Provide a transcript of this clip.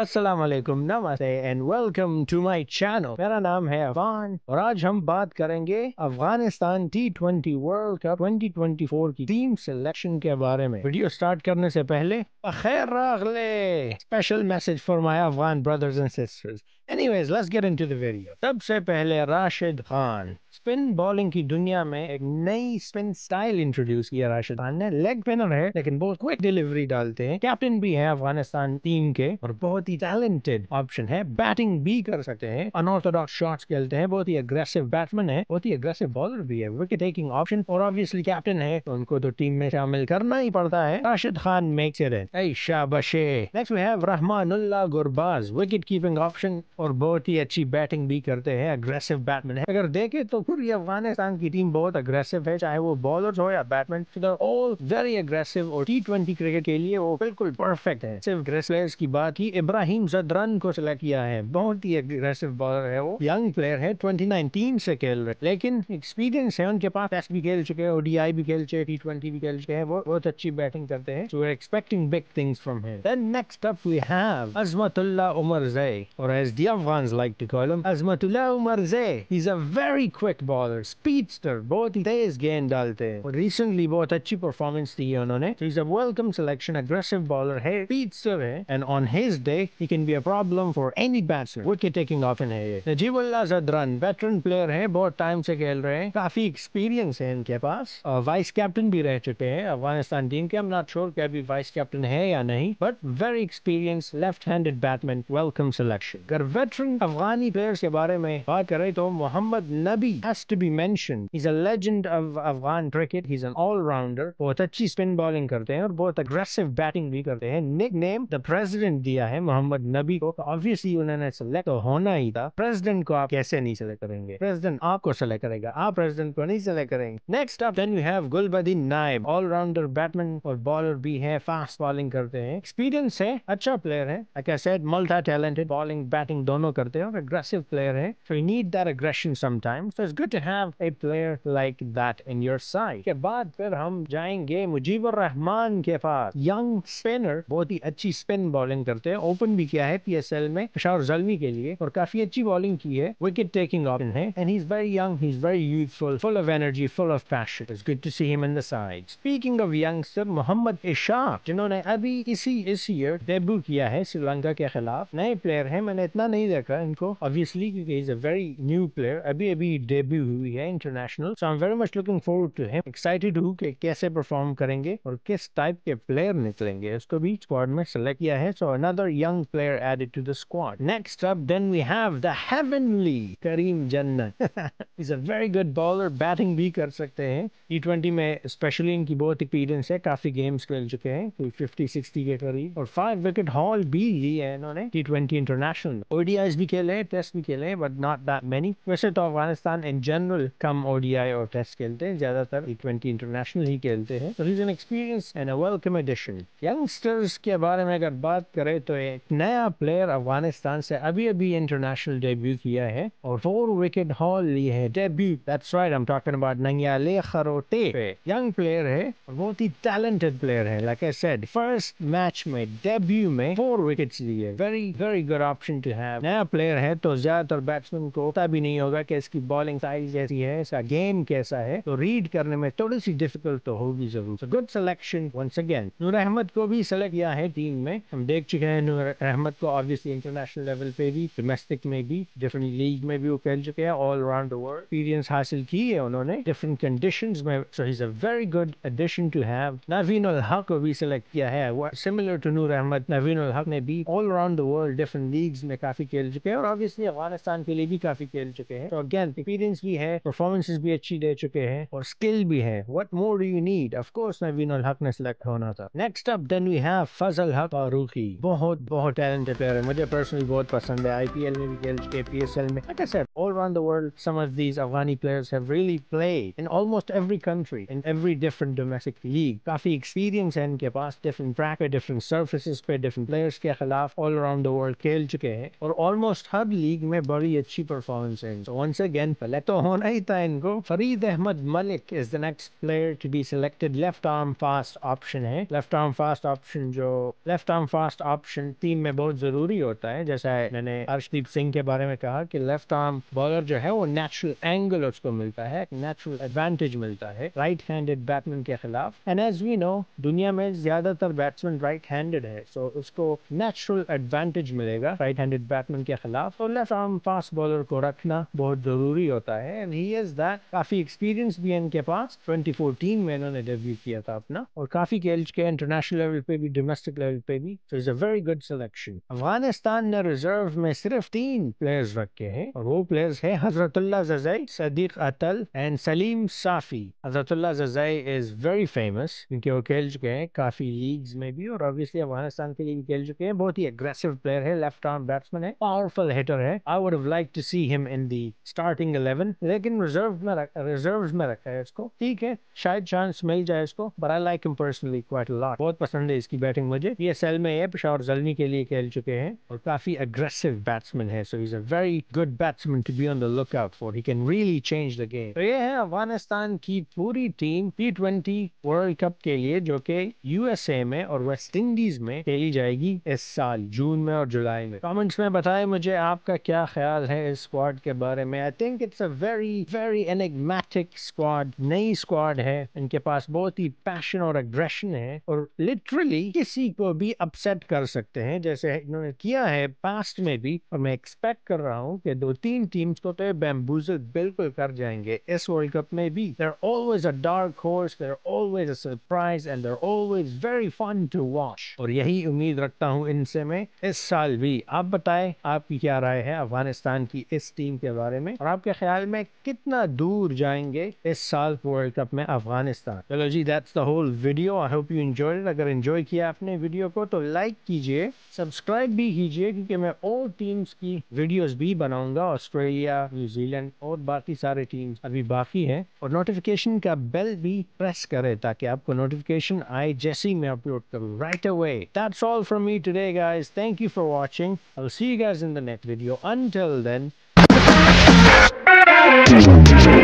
अस्सलाम वालेकुम, नमस्ते and welcome to my channel. मेरा नाम है अफगान और आज हम बात करेंगे अफगानिस्तान T20 वर्ल्ड कप 2024 की टीम सिलेक्शन के बारे में। वीडियो स्टार्ट करने से पहले खैर रागले special message for my Afghan brothers and sisters. Anyways, let's get into the video. सबसे पहले राशिद खान। स्पिन बॉलिंग की दुनिया में एक नई स्पिन स्टाइल इंट्रोड्यूस किया राशिद खान ने। लेग स्पिनर है लेकिन बहुत क्विक डिलीवरी डालते हैं। कैप्टन भी है अफगानिस्तान टीम के और बहुत ही टैलेंटेड ऑप्शन है। बैटिंग भी कर सकते हैं, अनऑर्थोडॉक्स शॉट्स खेलते हैं, बहुत ही अग्रेसिव बैट्समैन है, बहुत ही अग्रेसिव बॉलर भी है, विकेट टेकिंग ऑप्शन और ऑब्वियसली कैप्टन है तो उनको तो टीम में शामिल करना ही पड़ता है। Rashid Khan makes it in. ऐ शाबाशे। Next we have Rahmanullah Gurbaz, wicket keeping option और बहुत ही अच्छी बैटिंग भी करते हैं, अग्रेसिव बैट्समैन है। अगर देखें तो पूरी अफगानिस्तान की टीम बहुत अग्रेसिव है, चाहे वो बॉलर्स हो या बैट्समैन, ऑल वेरी अग्रेसिव और T20 क्रिकेट के लिए वो बिल्कुल परफेक्ट है। सिर्फ प्लेयर्स की बात ही इब्राहिम जदरन को सिलेक्ट किया है, बहुत ही अग्रेसिव बॉलर है, वो यंग प्लेयर है, 2019 से खेल रहे लेकिन एक्सपीरियंस है उनके पास। टेस्ट भी खेल चुके हैं, ODI भी खेल चुके हैं, T20 भी खेल चुके हैं, वो बहुत अच्छी बैटिंग करते हैं। So we are expecting big things from him. Then next up we have Azmatullah Omarzai, और as the Afghans like to call him Azmatullah Omarzai. He is a very quick bowler, speedster, बहुत ही तेज गेंद डालते हैं और रिसेंटली बहुत अच्छी परफॉर्मेंस दी है उन्होंने। So he is a welcome selection, aggressive bowler है, स्पीडस्टर है and on his day he can be a problem for any batsman। wicket taking option है ये। नजीबुल्लाह जदरन वेटरन प्लेयर है, बहुत टाइम से खेल रहे हैं, काफी एक्सपीरियंस है इनके पास, वाइस कैप्टन भी रह चुके हैं अफगानिस्तान टीम के। आई एम नॉट श्योर कि अभी वाइस कैप्टन है या नहीं, but very experience left handed batsman, welcome selection. अगर वेटरन अफगानी प्लेयर्स के बारे में बात करें तो Mohammad Nabi has to be mentioned. He is a legend of Afghan cricket, he is an allrounder, बहुत अच्छी स्पिन बॉलिंग करते हैं और बहुत अग्रेसिव बैटिंग भी करते हैं। निक नेम द प्रेसिडेंट दिया है मोहम्मद नबी को, ऑब्वियसली उन्होंने सेलेक्ट तो होना ही था। प्रेसिडेंट को आप कैसे नहीं सेलेक्ट करेंगे, प्रेसिडेंट आपको सेलेक्ट करेगा, आप प्रेसिडेंट को नहीं सेलेक्ट करेंगे। Next up then we have Gulbadin Naib, allrounder batsman और बॉलर भी है, फास्ट बॉलिंग करते हैं, एक्सपीरियंस है, अच्छा प्लेयर है, like I said multi talented, bowling batting दोनों करते हैं और अग्रेसिव प्लेयर है। So you need that aggression sometimes, so it's good to have a player like that in your side. के बाद फिर हम जाएंगे मुजीबुर रहमान के पास, यंग स्पिनर, बहुत ही अच्छी स्पिन बॉलिंग करते हैं, ओपन भी किया है PSL में पेशावर ज़ल्मी के लिए और काफी अच्छी बॉलिंग की है, विकेट टेकिंग ऑप्शन है and he is very young, he is very youthful, full of energy, full of passion. It's good to see him in the side. Speaking of youngster, Mohammad Ishaq, जिन्होंने अभी इस ईयर डेब्यू किया है श्रीलंका के खिलाफ, नए player है, मैंने इतना नहीं देखा इनको ऑब्वियसली क्योंकि is a very new player, अभी अभी डेब्यू हुई है international. So I am very much looking forward to him, excited हूं कि कैसे परफॉर्म करेंगे और किस टाइप के प्लेयर निकलेंगे। उसको भी स्क्वाड में सेलेक्ट किया है, so another young player added to the squad. Next up, then we have the heavenly Kareem Jannat. He's a very good bowler, batting भी कर सकते हैं। T20 में स्पेशली इनकी बहुत एक्सपीरियंस है, काफी गेम्स खेल चुके हैं, कोई 50-60 के करीब, और 5 विकेट हॉल भी ली है इन्होंने T20 इंटरनेशनल। ODIs भी खेले हैं, टेस्ट भी खेले हैं, बट नॉट दैट मेनी। वैसे तो अफगानिस्तान इन जनरल कम ODI और टेस्ट खेलते हैं, ज्यादातर T20 इंटरनेशनल ही खेलते हैं। So he's an experienced and a welcome addition. Youngsters के बारे में अगर बात करें तो एक नया प्लेयर अफगानिस्तान से अभी अभी इंटरनेशनल डेब्यू किया है और 4 विकेट हॉल ली है, debut, that's right, I am talking about Nangyal Kharote. Young player है और बहुत ही टैलेंटेड प्लेयर है, like I said first match में डेब्यू में 4 विकेट्स लिए, very very good option to have. नया प्लेयर है तो ज्यादातर बैट्समैन को पता भी नहीं होगा कि इसकी बॉलिंग साइज कैसी है, इसका गेम कैसा है, तो रीड करने में थोड़ी सी डिफिकल्ट तो होगी जरूर। So good selection once again. Noor Ahmad को भी सेलेक्ट किया है टीम में, हम देख चुके हैं नूर अहमद को ऑब्वियसली इंटरनेशनल लेवल पे भी, डोमेस्टिक में भी, डिफरेंट लीग में भी वो खेल चुके हैं, all around the world experience हासिल की है उन्होंने डिफरेंट कंडीशंस में। So he is a very good addition to have. Naveen ul Haq को भी सिलेक्ट किया है, सिमिलर टू नूर अहमद, नवीन उल हक ने भी all around the world different leagues में काफी खेल चुके हैं और ऑब्वियसली अफगानिस्तान के लिए भी काफी खेल चुके हैं। तो अगेन एक्सपीरियंस भी है, परफॉर्मेंसेस भी अच्छी दे चुके हैं और स्किल भी है। What more do you need? Of course Naveen ul Haq ने सिलेक्ट होना था। Next up then we have Fazal Haq Farooqi, बहुत बहुत टैलेंटेड प्लेयर है, मुझे पर्सनली बहुत पसंद है, IPL में भी खेल चुके, PSL में, like I said, all around the world some of these Afghani players have really played in almost every country, in every different domestic league। काफी एक्सपीरियंस है इनके पास, डिफरेंट ट्रैक पे, डिफरेंट सर्फेसिस पे, डिफरेंट प्लेयर्स के खिलाफ all around the world खेल चुके हैं और ऑलमोस्ट हर लीग में बड़ी अच्छी परफॉर्मेंस है। तो वंस अगेन पहले तो होना ही था इनको। Farid Ahmad Malik is the next player to be selected. Left arm fast option है। लेफ्ट आर्म फास्ट ऑप्शन जो left arm fast option team में बहुत जरूरी होता है। जैसा मैंने अर्शदीप सिंह के बारे में कहा कि लेफ्ट आर्म बॉलर जो है वो नेचुरल एंगल उसको मिलता है, नेचुरल एडवांटेज मिलता है राइट हैंडेड बैट्समैन के खिलाफ। एंड एज वी नो दुनिया में ज्यादातर बैट्समैन राइट हैंडेड है, सो उसको नेचुरल एडवांटेज मिलेगा राइट हैंडेड बैट्समैन के खिलाफ। तो लेफ्ट आर्म फास्ट बॉलर को रखना बहुत जरूरी होता है एंड ही इज दैट। काफी एक्सपीरियंस भी है इनके पास। 2014 में इन्होंने डेब्यू किया था अपना और काफी खेल के इंटरनेशनल लेवल पे भी डोमेस्टिक लेवल पे भी। So is a very good selection. Afghanistan ने रिजर्व में सिर्फ 3 प्लेयर्स रखे हैं और वो प्लेयर्स है Hazratullah Zazai, Sediq Atal and Saleem Safi. Hazratullah Zazai is very famous क्योंकि वो खेल चुके हैं काफी लीग्स में भी और ऑब्वियसली अफगानिस्तान के लिए भी खेल चुके हैं। बहुत ही एग्रेसिव प्लेयर है, लेफ्ट आर्म बैट्समैन है, पावरफुल हिटर है। I would have like to see him in the starting 11 लेकिन रिजर्व में रखा है इसको। ठीक है, शायद चांस मिल जाए इसको, but I like him personally quite a lot. बहुत पसंद है इसकी बैटिंग मुझे। पीएसएल में है, पेशावर ज़ल्मी के लिए खेल चुके हैं और काफी एग्रेसिव बैट्समैन है। So he is a very good batsman to be on the look out for. He can really change the game. तो ये है अफगानिस्तान की पूरी टीम T20 वर्ल्ड कप के लिए जो कि यूएसए में और वेस्ट इंडीज में खेली जाएगी इस साल जून में और जुलाई में। कमेंट्स में बताएं मुझे आपका क्या ख्याल है इस स्क्वाड के बारे में। I think it's a very enigmatic squad. नई स्क्वाड है, इनके पास बहुत ही पैशन और एग्रेशन है और लिटरली किसी को भी अपसेट कर सकते हैं जैसे इन्होंने किया है पास्ट में भी। और मैं एक्सपेक्ट कर रहा हूँ कि 2-3 टीम्स को तो बैम्बूजल बिल्कुल कर जाएंगे इस वर्ल्ड कप में भी। They're always a dark horse, they're always a surprise and they're always very fun to watch। और यही उम्मीद रखता हूँ इनसे मैं इस साल भी। आप बताएं आपकी क्या राय है अफगानिस्तान की इस टीम के बारे में और आपके ख्याल में कितना दूर जाएंगे इस साल वर्ल्ड कप में अफगानिस्तान। चलो जी, that's the whole video. I hope you enjoyed. अगर एंजॉय किया आपने वीडियो को तो लाइक कीजिए, सब्सक्राइब भी कीजिए क्योंकि मैं और टीम्स की वीडियोस भी बनाऊंगा। ऑस्ट्रेलिया, न्यूजीलैंड और बाकी सारे टीम्स अभी बाकी हैं। और नोटिफिकेशन का बेल भी प्रेस करें ताकि आपको नोटिफिकेशन आए जैसे ही मैं अपलोड करूँ right away. That's all from me today guys. Thank you for watching. I will see you guys in the next video. Until then